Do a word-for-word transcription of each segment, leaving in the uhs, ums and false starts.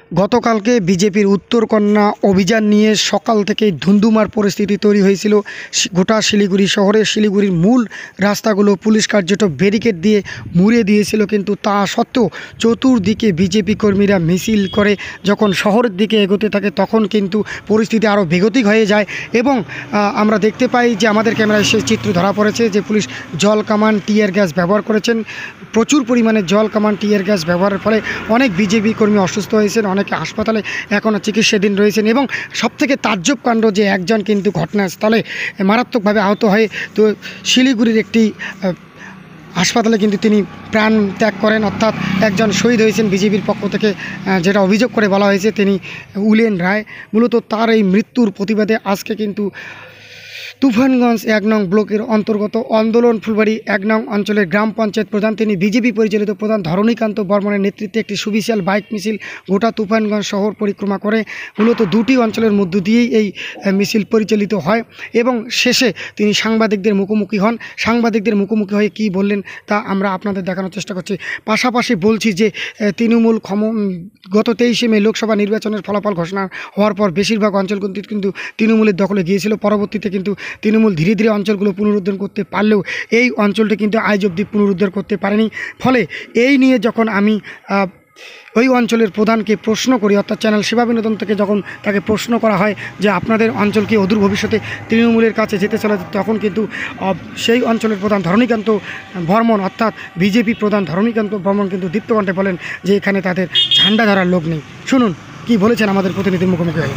গতকালকে বিজেপির উত্তরকন্যা অভিযান নিয়ে সকাল থেকেই ধুন্ধুমার পরিস্থিতি তৈরি হয়েছিল গোটা শিলিগুড়ি শহরে। শিলিগুড়ির মূল রাস্তাগুলো পুলিশ কার্যত ব্যারিকেড দিয়ে মুড়িয়ে দিয়েছিল, কিন্তু তা সত্ত্বেও চতুর্দিকে বিজেপি কর্মীরা মিছিল করে যখন শহরের দিকে এগোতে থাকে তখন কিন্তু পরিস্থিতি আরও বেগতিক হয়ে যায় এবং আমরা দেখতে পাই যে আমাদের ক্যামেরায় সেই চিত্র ধরা পড়েছে যে পুলিশ জল কামান টিয়ার গ্যাস ব্যবহার করেছেন। প্রচুর পরিমাণে জল কামান টিয়ার গ্যাস ব্যবহারের ফলে অনেক বিজেপি কর্মী অসুস্থ হয়েছেন, অনেকে হাসপাতালে এখনও চিকিৎসাধীন রয়েছেন এবং সবথেকে তাজ্জব কাণ্ড যে একজন কিন্তু ঘটনাস্থলে মারাত্মকভাবে আহত হয়ে তো শিলিগুড়ির একটি হাসপাতালে কিন্তু তিনি প্রাণ ত্যাগ করেন, অর্থাৎ একজন শহীদ হয়েছেন বিজেপির পক্ষ থেকে, যেটা অভিযোগ করে বলা হয়েছে তিনি উলেন রায়। মূলত তার এই মৃত্যুর প্রতিবাদে আজকে কিন্তু তুফানগঞ্জ এক নং ব্লকের অন্তর্গত আন্দোলন ফুলবাড়ি এক নং অঞ্চলের গ্রাম পঞ্চায়েত প্রধান তিনি বিজেপি পরিচালিত প্রধান ধরণীকান্ত বর্মনের নেতৃত্বে একটি সুবিশাল বাইক মিছিল গোটা তুফানগঞ্জ শহর পরিক্রমা করে। মূলত দুটি অঞ্চলের মধ্য দিয়েই এই মিছিল পরিচালিত হয় এবং শেষে তিনি সাংবাদিকদের মুখোমুখি হন। সাংবাদিকদের মুখোমুখি হয়ে কী বললেন তা আমরা আপনাদের দেখানোর চেষ্টা করছি। পাশাপাশি বলছি যে তৃণমূল ক্ষম গত তেইশে মে লোকসভা নির্বাচনের ফলাফল ঘোষণা হওয়ার পর বেশিরভাগ অঞ্চল কিন্তু তৃণমূলের দখলে গিয়েছিল। পরবর্তীতে কিন্তু তৃণমূল ধীরে ধীরে অঞ্চলগুলো পুনরুদ্ধার করতে পারলেও এই অঞ্চলটি কিন্তু আজ অবধি পুনরুদ্ধার করতে পারেনি। ফলে এই নিয়ে যখন আমি ওই অঞ্চলের প্রধানকে প্রশ্ন করি, অর্থাৎ চ্যানেল সেবা বিনোদন থেকে যখন তাকে প্রশ্ন করা হয় যে আপনাদের অঞ্চল কি অদূর ভবিষ্যতে তৃণমূলের কাছে যেতে চলে, তখন কিন্তু সেই অঞ্চলের প্রধান ধরণীকান্ত বর্মন অর্থাৎ বিজেপি প্রধান ধরণীকান্ত বর্মন কিন্তু দীপ্তকণ্ঠে বলেন যে এখানে তাদের ঝান্ডা ধরার লোক নেই। শুনুন কি বলেছেন আমাদের প্রতিনিধির মুখোমুখি হয়ে।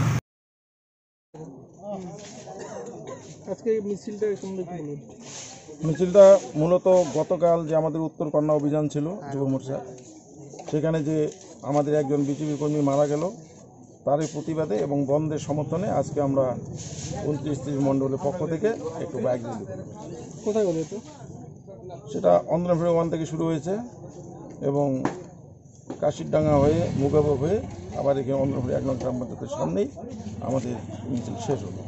আজকে মিছিলটা মিছিলটা মূলত গতকাল যে আমাদের উত্তরকন্যা অভিযান ছিল যুব মোর্চা, সেখানে যে আমাদের একজন বিজেপি কর্মী মারা গেল তারই প্রতিবাদে এবং বন্ধের সমর্থনে আজকে আমরা উনত্রিশ ত্রিশ মণ্ডলের পক্ষ থেকে একটু বাইক র্যালি করি। কোথায় বলে তো সেটা অন্ধ্রপ্রদেশ থেকে শুরু হয়েছে এবং কাশিরডাঙ্গা হয়ে মুগাবো হয়ে আবার এখানে অন্ধ্রপ্রদেশ এক নং গ্রাম পঞ্চায়েতের সামনেই আমাদের মিছিল শেষ হলো।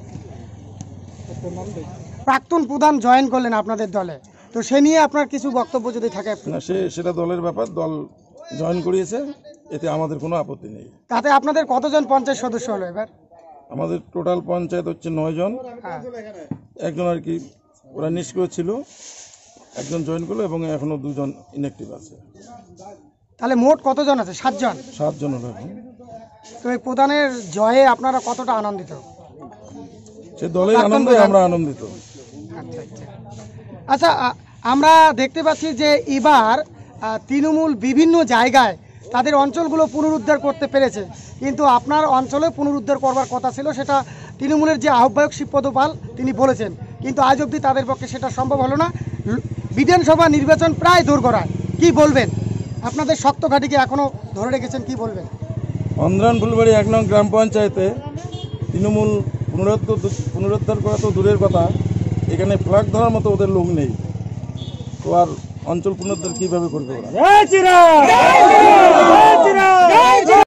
প্রাক্তন প্রধান জয়েন করলেন আপনাদের দলে, তো সে নিয়ে আপনার কিছু বক্তব্য যদি থাকে? না, সে সেটা দলের ব্যাপার, দল জয়েন করিয়েছে, এতে আমাদের কোনো আপত্তি নেই। তাতে আপনাদের কতজন পঞ্চায়েত সদস্য হলো এবার? আমাদের টোটাল পঞ্চায়েত হচ্ছে নয় জন। একজন আর কি ওরা নিষ্ক্রিয় ছিল, একজন জয়েন করলো এবং এখনো দুজন ইনঅ্যাক্টিভ আছে। তাহলে মোট কতজন আছে? সাতজন। সাতজন হলো এখন। তো এই প্রধানের জয়ে আপনারা কতটা আনন্দিত? সে দলের আনন্দে আমরা আনন্দিত। আচ্ছা আচ্ছা আচ্ছা আমরা দেখতে পাচ্ছি যে এবার তৃণমূল বিভিন্ন জায়গায় তাদের অঞ্চলগুলো পুনরুদ্ধার করতে পেরেছে, কিন্তু আপনার অঞ্চলে পুনরুদ্ধার করবার কথা ছিল, সেটা তৃণমূলের যে আহ্বায়ক শিবপদ পাল তিনি বলেছেন, কিন্তু আজ অবধি তাদের পক্ষে সেটা সম্ভব হলো না। বিধানসভা নির্বাচন প্রায় দোরগোড়ায়, কি বলবেন? আপনাদের শক্ত ঘাঁটিকে এখনও ধরে রেখেছেন, কি বলবেন? অন্ধ্রান ফুলবাড়ি এক নং গ্রাম পঞ্চায়েতে তৃণমূল পুনরুদ্ধার পুনরুদ্ধার করা তো দূরের কথা, এখানে ফ্ল্যাগ ধরার মতো ওদের লোক নেই, তো আর অঞ্চল পুনরুদ্ধার কীভাবে করবে ওরা?